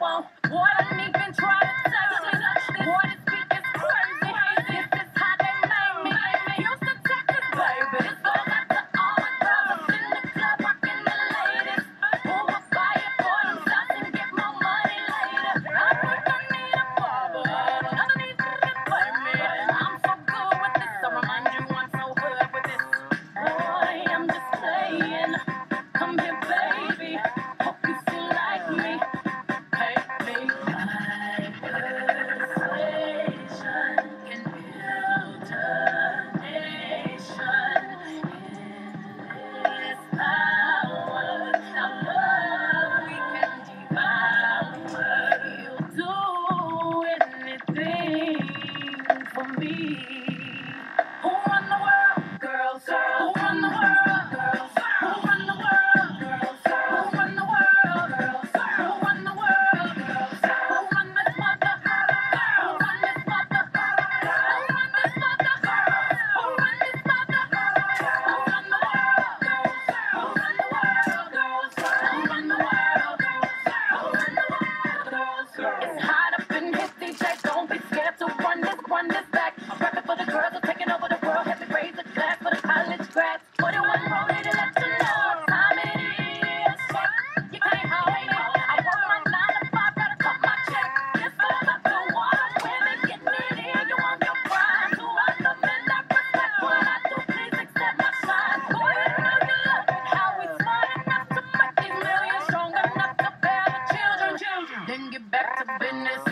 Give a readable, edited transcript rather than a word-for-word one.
won't even try to touch me. What is speak is crazy. This is how they made me. Houston, Texas, baby. This goes out to all my brothers in the club, rocking the ladies. Who will buy it for themselves and get more money later? I think I need a barber. Another needs to play me. I'm so good with this. I remind you I'm so good with this. Boy, I'm just playing. Come here, baby. Hope you feel like me. Hey, me. My persuasion can build a nation. In this power, our love we can devour. You'll do anything for me. Who run the world? Girls. Who run the world? Girls. Who run the world? Girls. Who run the world? Girls. Who run the world? Girls. Who run this mother? Who run this mother? Who run this mother? Who run this mother? Who run the world? Who run the world? Girls. Who run the world? Who run the world? It's hot up in here, DJ. Don't be scared to run this back. I'm rapping for the girls who are taking over the world. Have to raise the class for the college grads. 41 rolling to let you know what time it is. You can't hold me. I work my 9 to 5, gotta cut my check. This goes up to all the women getting it in. You want your prime. To all the men that respect what I do, please accept my shine. Boy, you know you love it. How we smart enough to make these millions, strong enough to bear the children. Then get back to business.